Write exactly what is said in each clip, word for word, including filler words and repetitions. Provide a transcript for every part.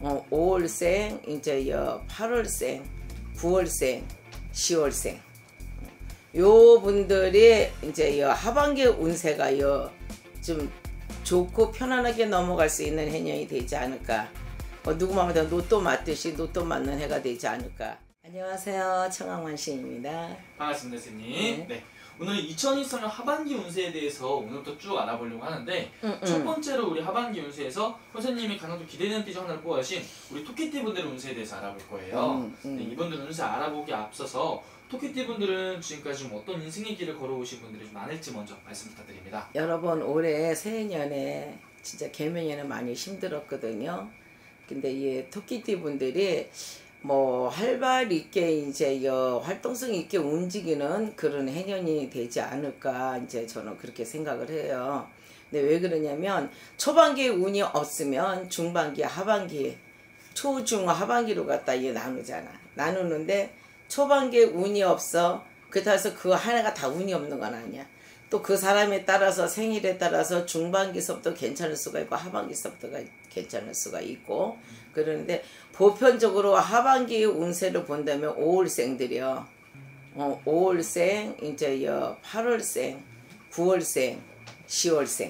어, 오월생, 이제 여 팔월생, 구월생, 시월생 요 분들이 이제 여 하반기 운세가 여 좀 좋고 편안하게 넘어갈 수 있는 해년이 되지 않을까. 어, 누구마다 로또 맞듯이 로또 맞는 해가 되지 않을까. 안녕하세요, 청강만신입니다. 반갑습니다, 선생님. 네. 네. 오늘 이천이십삼 년 하반기 운세에 대해서 오늘부터 쭉 알아보려고 하는데 음, 음. 첫 번째로 우리 하반기 운세에서 선생님이 가장 좀 기대되는 띠 중 하나를 뽑아주신 우리 토끼띠 분들의 운세에 대해서 알아볼 거예요. 음, 음. 네, 이분들 운세 알아보기에 앞서서 토끼띠 분들은 지금까지 좀 어떤 인생의 길을 걸어오신 분들이 좀 많을지 먼저 말씀 부탁드립니다. 여러분 올해 새해년에 진짜 개면에는 많이 힘들었거든요. 근데 이 토끼띠 분들이 뭐 활발 있게 이제 여 활동성 있게 움직이는 그런 해년이 되지 않을까 이제 저는 그렇게 생각을 해요. 근데 왜 그러냐면 초반기에 운이 없으면 중반기, 하반기, 초중 하반기로 갖다 이게 나누잖아. 나누는데 초반기에 운이 없어. 그렇다고 그 하나가 다 운이 없는 건 아니야. 또 그 사람에 따라서 생일에 따라서 중반기서부터 괜찮을 수가 있고 하반기서부터가 괜찮을 수가 있고 그러는데 보편적으로 하반기 운세를 본다면 오월생들이요. 어, 오월생, 이제 여 팔월생, 구월생, 시월생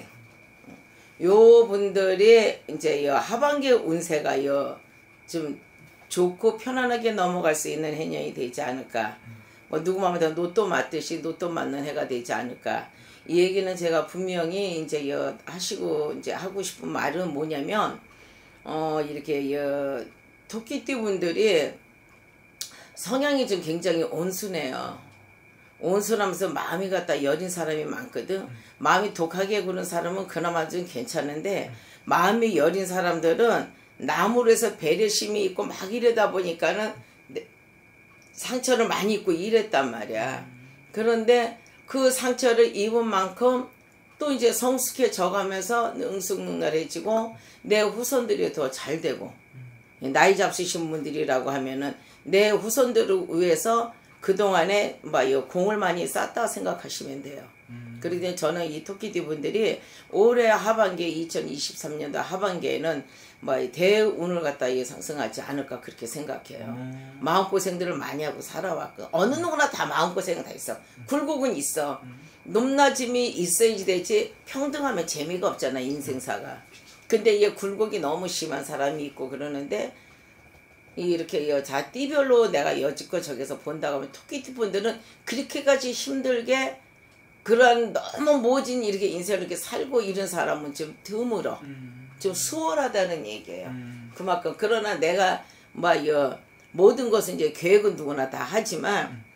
요 분들이 이제 여 하반기 운세가 여 좀 좋고 편안하게 넘어갈 수 있는 해년이 되지 않을까. 뭐 누구마다 로또 맞듯이 로또 맞는 해가 되지 않을까. 이 얘기는 제가 분명히 이제 여 하시고 이제 하고 싶은 말은 뭐냐면 어 이렇게 여 토끼띠 분들이 성향이 좀 굉장히 온순해요. 온순하면서 마음이 갖다 여린 사람이 많거든. 마음이 독하게 구는 사람은 그나마 좀 괜찮은데 마음이 여린 사람들은 남으로 해서 배려심이 있고 막 이러다 보니까는 상처를 많이 입고 이랬단 말이야. 그런데 그 상처를 입은 만큼 또 이제 성숙해져 가면서 능숙능란해지고 내 후손들이 더 잘 되고 나이 잡수신 분들이라고 하면은 내 후손들을 위해서 그동안에 뭐 공을 많이 쌓았다 생각하시면 돼요. 음. 그런데 저는 이 토끼띠 분들이 올해 하반기에 이천이십삼 년도 하반기에는 뭐 대운을 갖다 상승하지 않을까 그렇게 생각해요. 음. 마음고생들을 많이 하고 살아왔고 어느 누구나 다 마음고생 다 있어. 굴곡은 있어. 음. 높낮임이 있어야지 되지 평등하면 재미가 없잖아 인생사가. 근데 이게 굴곡이 너무 심한 사람이 있고 그러는데 이렇게 여자 띠별로 내가 여지껏 저기서 본다고 하면 토끼띠 분들은 그렇게까지 힘들게 그런 너무 모진 이렇게 인생을 이렇게 살고 이런 사람은 좀 드물어. 음. 좀 수월하다는 얘기예요. 음. 그만큼 그러나 내가 뭐여 모든 것은 이제 계획은 누구나 다 하지만 음.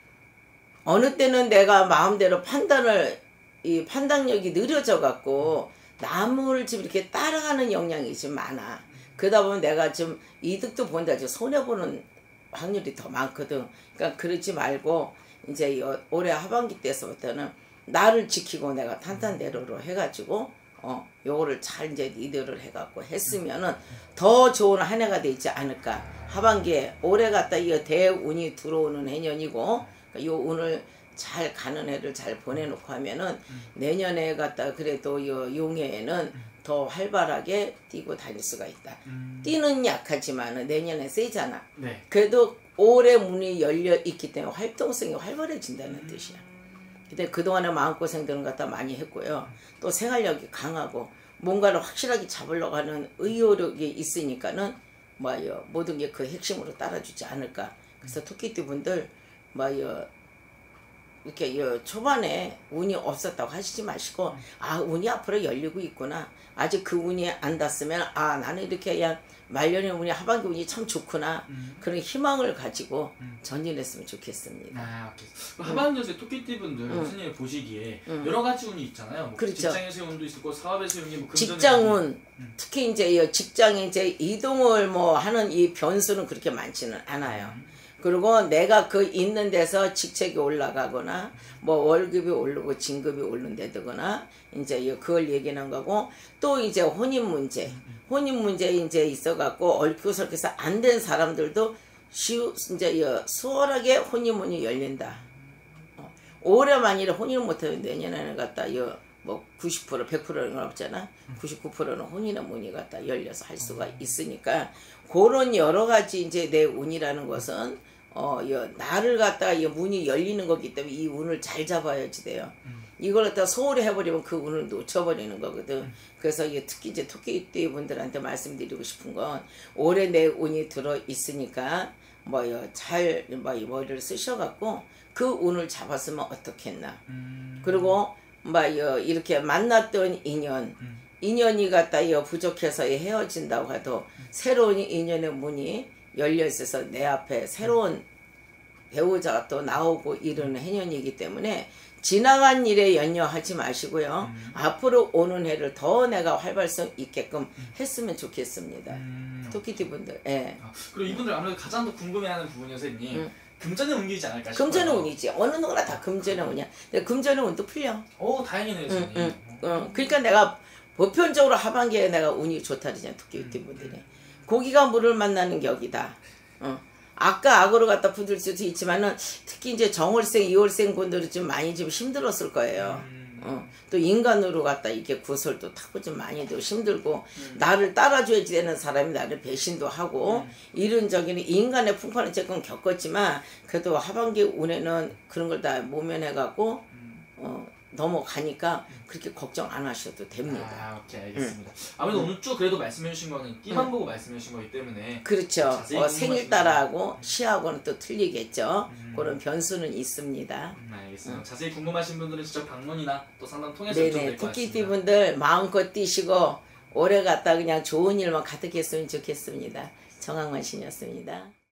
어느 때는 내가 마음대로 판단을 이 판단력이 느려져 갖고 남을 좀 이렇게 따라가는 영향이 좀 많아. 그러다 보면 내가 좀 이득도 본다, 좀 손해보는 확률이 더 많거든. 그러니까 그러지 말고 이제 올해 하반기 때서부터는 나를 지키고 내가 탄탄대로로 해가지고 어 요거를 잘 이제 리더를 해갖고 했으면은 더 좋은 한 해가 되지 않을까. 하반기에 올해 갖다 이 대운이 들어오는 해년이고 요 운을 잘 가는 해를 잘 보내놓고 하면은 내년에 갖다 그래도 요 용해에는 더 활발하게 뛰고 다닐 수가 있다. 음. 뛰는 약하지만 내년에 세잖아. 네. 그래도 올해 문이 열려 있기 때문에 활동성이 활발해진다는 음. 뜻이야. 근데 그동안에 마음고생들은 갖다 많이 했고요. 또 생활력이 강하고 뭔가를 확실하게 잡으려고 하는 의욕이 있으니까는 뭐요 모든 게 그 핵심으로 따라주지 않을까. 그래서 토끼띠 분들 뭐요 이렇게 요 초반에 운이 없었다고 하시지 마시고 아 운이 앞으로 열리고 있구나. 아직 그 운이 안 닿았으면 아 나는 이렇게 그냥 말년의 운이 하반기 운이 참 좋구나. 음. 그런 희망을 가지고 음. 전진했으면 좋겠습니다. 아, 음. 하반기 운세 토끼띠 분들 음. 선생님이 보시기에 음. 여러 가지 운이 있잖아요. 뭐 그렇죠. 직장에서의 운도 있고 사업에서의 운이 뭐 직장운 음. 특히 이제 직장에 이제 이동을 뭐 하는 이 변수는 그렇게 많지는 않아요. 음. 그리고 내가 그 있는 데서 직책이 올라가거나 뭐 월급이 오르고 진급이 오른다거나 이제 그걸 얘기하는 거고 또 이제 혼인 문제 혼인 문제 이제 있어갖고 얽혀설켜서 안 된 사람들도 쉬우 이제 수월하게 혼인문이 열린다. 어. 올해 만일에 혼인을 못하면 내년에는 갖다 뭐 구십 퍼센트 백 퍼센트는 없잖아. 구십구 퍼센트는 혼이나 문이 갖다 열려서 할 수가 있으니까 그런 여러 가지 이제 내 운이라는 것은 어 여, 나를 갖다가 이 문이 열리는 거기 때문에 이 운을 잘 잡아야지 돼요. 이걸 갖다 소홀히 해버리면 그 운을 놓쳐버리는 거거든. 그래서 이게 특히 이제 토끼띠 분들한테 말씀드리고 싶은 건 올해 내 운이 들어 있으니까 뭐잘뭐 머리를 쓰셔갖고 그 운을 잡았으면 어떻겠나. 음. 그리고 뭐 이렇게 만났던 인연, 음. 인연이 갖다 여 부족해서 헤어진다고 해도 새로운 인연의 문이 열려 있어서 내 앞에 새로운 배우자가 또 나오고 이러는 해년이기 때문에 지나간 일에 연연하지 마시고요. 음. 앞으로 오는 해를 더 내가 활발성 있게끔 했으면 좋겠습니다. 음. 토끼띠 분들. 예. 아, 그리고 이분들 아무래도 가장 더 궁금해하는 부분이 선생님 음. 금전의 운기이지 않을까 싶어요. 금전의 운이지. 어느 누구나 다 금전의 운이야. 근데 금전의 운도 풀려. 오 다행이네요 응, 선생님. 응, 응. 그러니까 내가 보편적으로 하반기에 내가 운이 좋다 그러잖아. 토끼띠 분들이. 고기가 물을 만나는 격이다. 어. 아까 악으로 갖다 부들 수도 있지만은 특히 이제 정월생, 이월생 분들은 좀 많이 좀 힘들었을 거예요. 음. 어. 또 인간으로 갖다 이렇게 구설도 타고 좀 많이 도 힘들고 음. 나를 따라줘야지 되는 사람이 나를 배신도 하고 음. 이런 저기는 인간의 풍파는 조금 겪었지만 그래도 하반기 운에는 그런 걸 다 모면해갖고 음. 어, 넘어가니까 그렇게 걱정 안 하셔도 됩니다. 아 오케이 알겠습니다. 아무래도 오늘 쭉 그래도 말씀해주신 거는 띠만 보고 말씀해주신 거기 때문에 그렇죠. 자세히 어, 궁금하신 생일따라하고 시하고는 또 틀리겠죠. 음. 그런 변수는 있습니다. 음, 알겠습니다. 자세히 궁금하신 분들은 직접 방문이나 또 상담 통해서 네네. 여쭤도 될 것 토끼띠 같습니다. 분들 마음껏 뛰시고 올해 갔다 그냥 좋은 일만 가득했으면 좋겠습니다. 정황만 신이었습니다.